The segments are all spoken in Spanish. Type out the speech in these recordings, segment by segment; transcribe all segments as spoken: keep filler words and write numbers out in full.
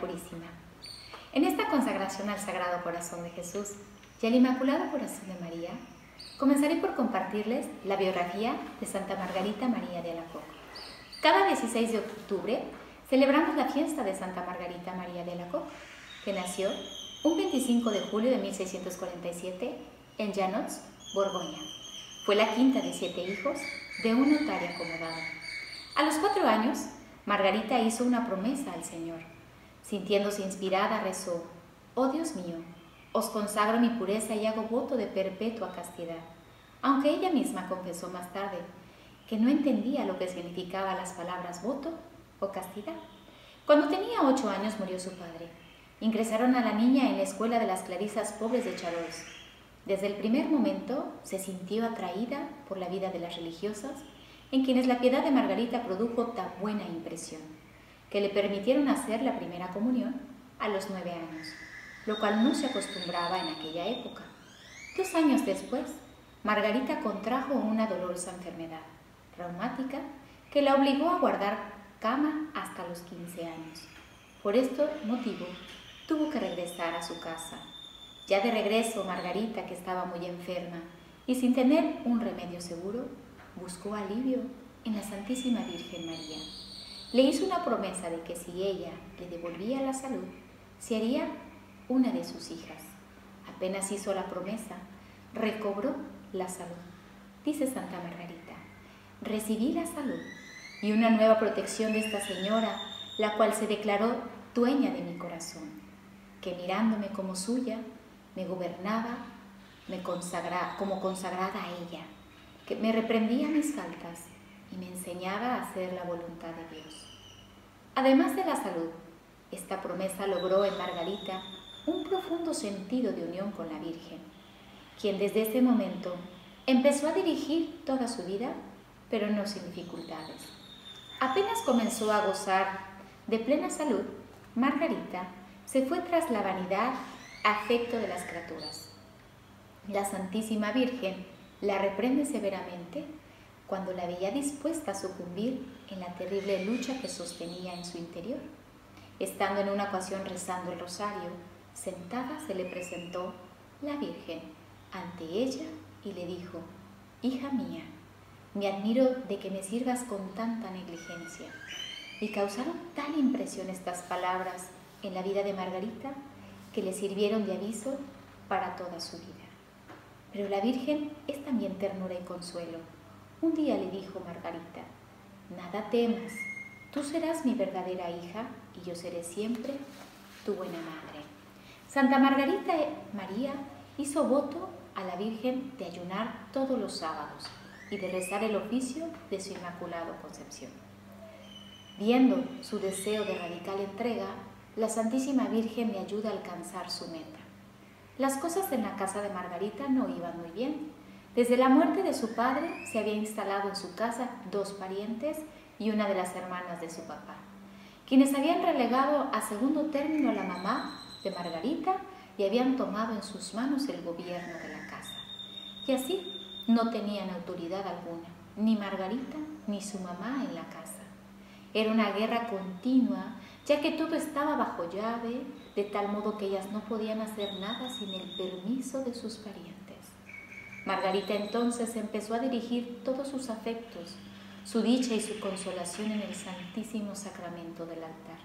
Purísima. En esta consagración al Sagrado Corazón de Jesús y al Inmaculado Corazón de María, comenzaré por compartirles la biografía de Santa Margarita María de Alacoque. Cada dieciséis de octubre celebramos la fiesta de Santa Margarita María de Alacoque, que nació un veinticinco de julio de mil seiscientos cuarenta y siete en Llanots, Borgoña. Fue la quinta de siete hijos de un notario acomodado. A los cuatro años, Margarita hizo una promesa al Señor. Sintiéndose inspirada, rezó: «Oh Dios mío, os consagro mi pureza y hago voto de perpetua castidad», aunque ella misma confesó más tarde que no entendía lo que significaban las palabras voto o castidad. Cuando tenía ocho años murió su padre. Ingresaron a la niña en la escuela de las clarisas pobres de Charolles. Desde el primer momento se sintió atraída por la vida de las religiosas, en quienes la piedad de Margarita produjo tan buena impresión, que le permitieron hacer la primera comunión a los nueve años, lo cual no se acostumbraba en aquella época. Dos años después, Margarita contrajo una dolorosa enfermedad reumática que la obligó a guardar cama hasta los quince años. Por este motivo, tuvo que regresar a su casa. Ya de regreso, Margarita, que estaba muy enferma y sin tener un remedio seguro, buscó alivio en la Santísima Virgen María. Le hizo una promesa de que si ella le devolvía la salud, se haría una de sus hijas. Apenas hizo la promesa, recobró la salud. Dice Santa Margarita: «Recibí la salud y una nueva protección de esta señora, la cual se declaró dueña de mi corazón, que mirándome como suya, me gobernaba me consagra, como consagrada a ella, que me reprendía mis faltas y me enseñaba a hacer la voluntad de Dios». Además de la salud, esta promesa logró en Margarita un profundo sentido de unión con la Virgen, quien desde ese momento empezó a dirigir toda su vida, pero no sin dificultades. Apenas comenzó a gozar de plena salud, Margarita se fue tras la vanidad, afecto de las criaturas. La Santísima Virgen la reprende severamente cuando la veía dispuesta a sucumbir en la terrible lucha que sostenía en su interior. Estando en una ocasión rezando el rosario, sentada se le presentó la Virgen ante ella y le dijo: «Hija mía, me admiro de que me sirvas con tanta negligencia». Y causaron tal impresión estas palabras en la vida de Margarita que le sirvieron de aviso para toda su vida. Pero la Virgen es también ternura y consuelo. Un día le dijo Margarita: «Nada temas, tú serás mi verdadera hija y yo seré siempre tu buena madre». Santa Margarita María hizo voto a la Virgen de ayunar todos los sábados y de rezar el oficio de su Inmaculada Concepción. Viendo su deseo de radical entrega, la Santísima Virgen le ayuda a alcanzar su meta. Las cosas en la casa de Margarita no iban muy bien. Desde la muerte de su padre se había instalado en su casa dos parientes y una de las hermanas de su papá, quienes habían relegado a segundo término a la mamá de Margarita y habían tomado en sus manos el gobierno de la casa. Y así no tenían autoridad alguna, ni Margarita ni su mamá en la casa. Era una guerra continua, ya que todo estaba bajo llave, de tal modo que ellas no podían hacer nada sin el permiso de sus parientes. Margarita entonces empezó a dirigir todos sus afectos, su dicha y su consolación en el Santísimo Sacramento del altar.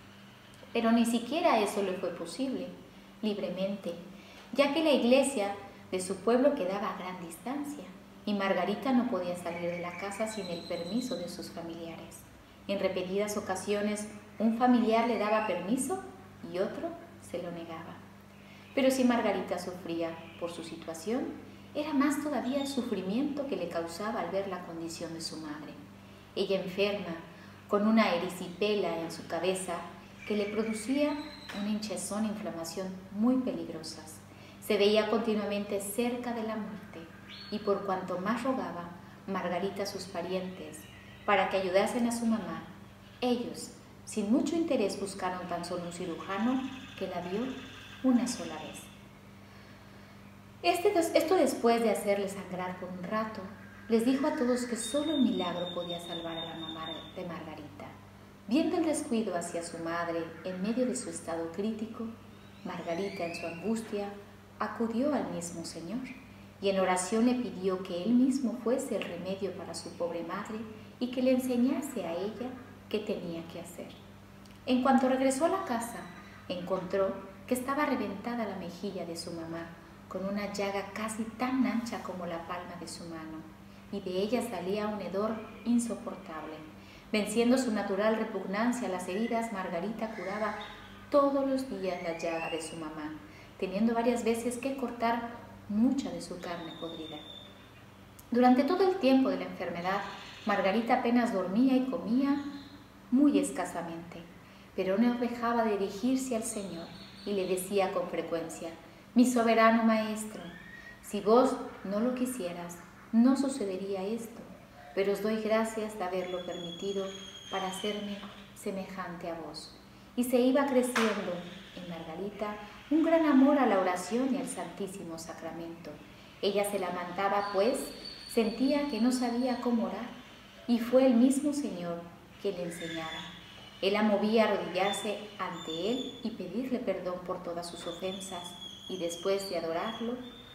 Pero ni siquiera eso le fue posible libremente, ya que la iglesia de su pueblo quedaba a gran distancia y Margarita no podía salir de la casa sin el permiso de sus familiares. En repetidas ocasiones, un familiar le daba permiso y otro se lo negaba. Pero si Margarita sufría por su situación, era más todavía el sufrimiento que le causaba al ver la condición de su madre. Ella enferma, con una erisipela en su cabeza que le producía una hinchazón e inflamación muy peligrosas. Se veía continuamente cerca de la muerte y por cuanto más rogaba Margarita a sus parientes para que ayudasen a su mamá, ellos, sin mucho interés, buscaron tan solo un cirujano que la vio una sola vez. Este, esto después de hacerle sangrar por un rato, les dijo a todos que solo un milagro podía salvar a la mamá de Margarita. Viendo el descuido hacia su madre en medio de su estado crítico, Margarita, en su angustia, acudió al mismo Señor y en oración le pidió que Él mismo fuese el remedio para su pobre madre y que le enseñase a ella qué tenía que hacer. En cuanto regresó a la casa, encontró que estaba reventada la mejilla de su mamá, con una llaga casi tan ancha como la palma de su mano, y de ella salía un hedor insoportable. Venciendo su natural repugnancia a las heridas, Margarita curaba todos los días la llaga de su mamá, teniendo varias veces que cortar mucha de su carne podrida. Durante todo el tiempo de la enfermedad, Margarita apenas dormía y comía muy escasamente, pero no dejaba de dirigirse al Señor y le decía con frecuencia: «Mi soberano Maestro, si vos no lo quisieras, no sucedería esto, pero os doy gracias de haberlo permitido para hacerme semejante a vos». Y se iba creciendo en Margarita un gran amor a la oración y al Santísimo Sacramento. Ella se lamentaba, pues sentía que no sabía cómo orar, y fue el mismo Señor que le enseñara. Él la movía a arrodillarse ante Él y pedirle perdón por todas sus ofensas, y después de adorarlo,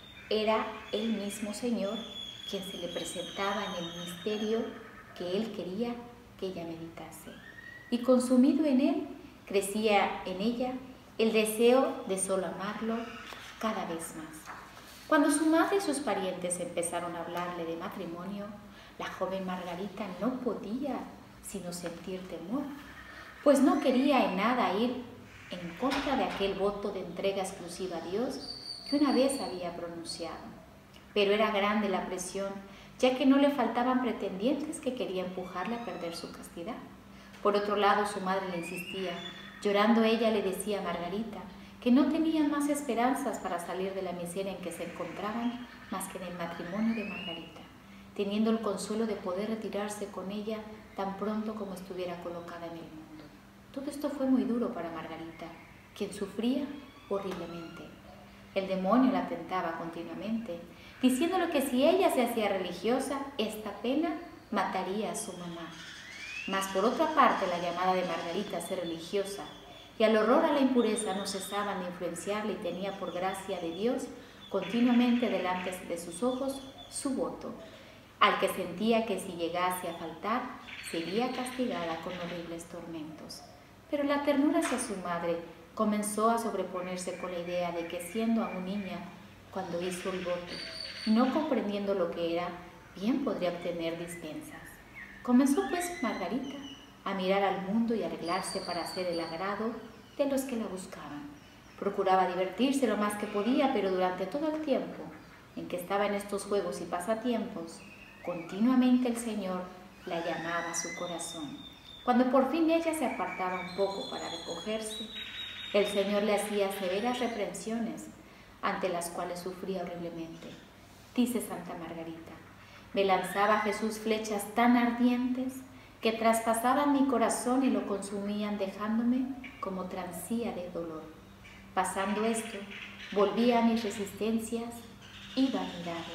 era el mismo Señor quien se le presentaba en el misterio que Él quería que ella meditase. Y consumido en Él, crecía en ella el deseo de solo amarlo cada vez más. Cuando su madre y sus parientes empezaron a hablarle de matrimonio, la joven Margarita no podía sino sentir temor, pues no quería en nada ir en contra de aquel voto de entrega exclusiva a Dios que una vez había pronunciado. Pero era grande la presión, ya que no le faltaban pretendientes que querían empujarle a perder su castidad. Por otro lado, su madre le insistía. Llorando, ella le decía a Margarita que no tenían más esperanzas para salir de la miseria en que se encontraban más que en el matrimonio de Margarita, teniendo el consuelo de poder retirarse con ella tan pronto como estuviera colocada en el mundo. Todo esto fue muy duro para Margarita, quien sufría horriblemente. El demonio la tentaba continuamente, diciéndole que si ella se hacía religiosa, esta pena mataría a su mamá. Mas por otra parte, la llamada de Margarita a ser religiosa y al horror a la impureza no cesaban de influenciarla, y tenía por gracia de Dios continuamente delante de sus ojos su voto, al que sentía que si llegase a faltar, sería castigada con horribles tormentos. Pero la ternura hacia su madre comenzó a sobreponerse con la idea de que, siendo aún niña cuando hizo el voto y no comprendiendo lo que era, bien podría obtener dispensas. Comenzó pues Margarita a mirar al mundo y arreglarse para hacer el agrado de los que la buscaban. Procuraba divertirse lo más que podía, pero durante todo el tiempo en que estaba en estos juegos y pasatiempos, continuamente el Señor la llamaba a su corazón. Cuando por fin ella se apartaba un poco para recogerse, el Señor le hacía severas reprensiones, ante las cuales sufría horriblemente. Dice Santa Margarita: me lanzaba Jesús flechas tan ardientes que traspasaban mi corazón y lo consumían, dejándome como transía de dolor. Pasando esto, volvía a mis resistencias y vanidades.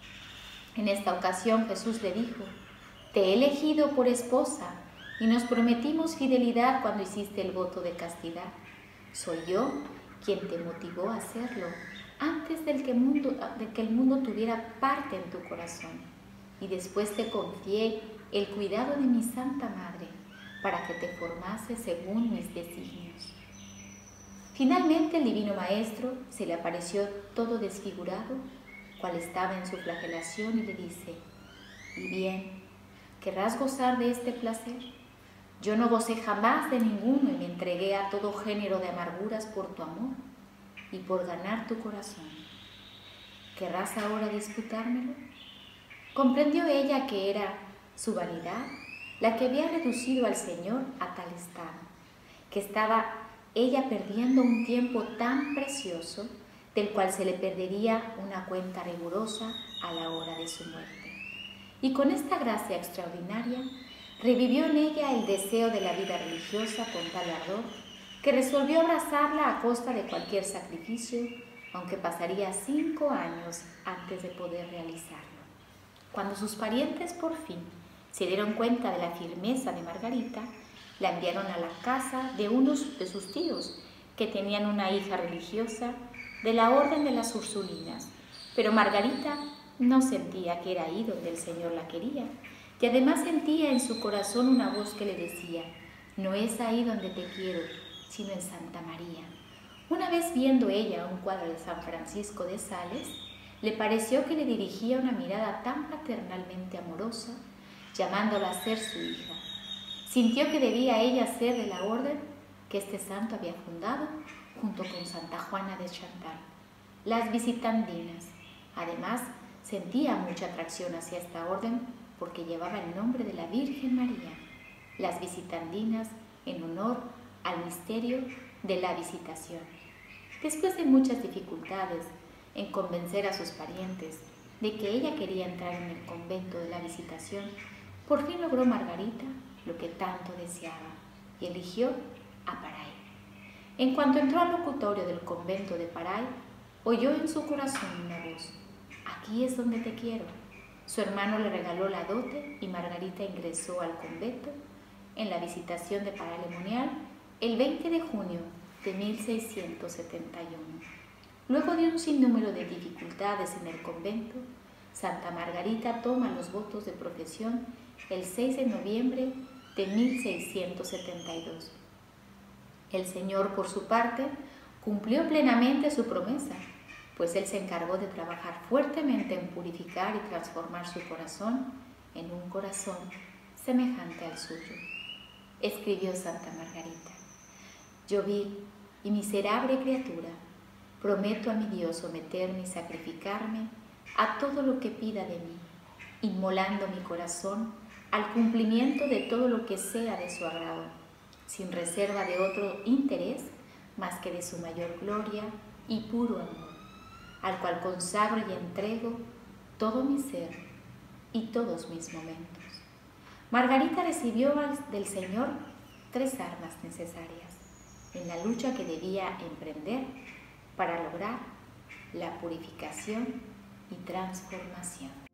En esta ocasión Jesús le dijo: te he elegido por esposa y nos prometimos fidelidad cuando hiciste el voto de castidad. Soy yo quien te motivó a hacerlo antes del que, mundo, de que el mundo tuviera parte en tu corazón, y después te confié el cuidado de mi Santa Madre para que te formase según mis designios. Finalmente el Divino Maestro se le apareció todo desfigurado, cual estaba en su flagelación, y le dice: y bien, ¿querrás gozar de este placer? Yo no gocé jamás de ninguno y me entregué a todo género de amarguras por tu amor y por ganar tu corazón. ¿Querrás ahora disputármelo? Comprendió ella que era su vanidad la que había reducido al Señor a tal estado, que estaba ella perdiendo un tiempo tan precioso, del cual se le perdería una cuenta rigurosa a la hora de su muerte. Y con esta gracia extraordinaria, revivió en ella el deseo de la vida religiosa con tal ardor que resolvió abrazarla a costa de cualquier sacrificio, aunque pasaría cinco años antes de poder realizarlo. Cuando sus parientes por fin se dieron cuenta de la firmeza de Margarita, La enviaron a la casa de uno de sus tíos, que tenían una hija religiosa de la orden de las Ursulinas, pero Margarita no sentía que era ahí donde el Señor la quería, y además sentía en su corazón una voz que le decía: no es ahí donde te quiero, sino en Santa María. Una vez viendo ella un cuadro de San Francisco de Sales, le pareció que le dirigía una mirada tan paternalmente amorosa, llamándola a ser su hija. Sintió que debía ella ser de la orden que este santo había fundado junto con Santa Juana de Chantal, las Visitandinas. Además, sentía mucha atracción hacia esta orden porque llevaba el nombre de la Virgen María, las Visitandinas, en honor al misterio de la Visitación. Después de muchas dificultades en convencer a sus parientes de que ella quería entrar en el convento de la Visitación, por fin logró Margarita lo que tanto deseaba y eligió a Paray. En cuanto entró al locutorio del convento de Paray, oyó en su corazón una voz: aquí es donde te quiero. Su hermano le regaló la dote y Margarita ingresó al convento en la Visitación de Paray-le-Monial el veinte de junio de mil seiscientos setenta y uno. Luego de un sinnúmero de dificultades en el convento, Santa Margarita toma los votos de profesión el seis de noviembre de mil seiscientos setenta y dos. El Señor, por su parte, cumplió plenamente su promesa, pues Él se encargó de trabajar fuertemente en purificar y transformar su corazón en un corazón semejante al suyo. Escribió Santa Margarita: yo vil y miserable criatura, prometo a mi Dios someterme y sacrificarme a todo lo que pida de mí, inmolando mi corazón al cumplimiento de todo lo que sea de su agrado, sin reserva de otro interés más que de su mayor gloria y puro amor, al cual consagro y entrego todo mi ser y todos mis momentos. Margarita recibió del Señor tres armas necesarias en la lucha que debía emprender para lograr la purificación y transformación.